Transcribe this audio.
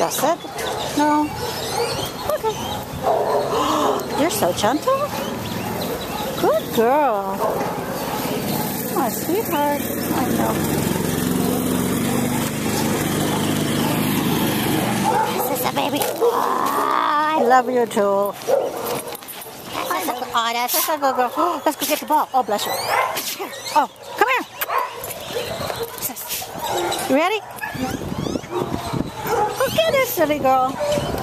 That's it? No? Okay. You're so gentle. Good girl. My sweetheart. I know. This is a baby. Oh, I love you too. Oh, that's such a good girl. Oh, let's go get the ball. Oh, bless you. Oh, come here. You ready? Look at this silly girl.